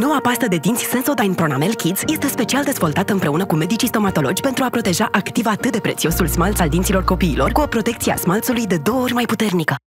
Noua pastă de dinți Sensodyne Pronamel Kids este special dezvoltată împreună cu medicii stomatologi pentru a proteja activ atât de prețiosul smalț al dinților copiilor cu o protecție a smalțului de 2 ori mai puternică.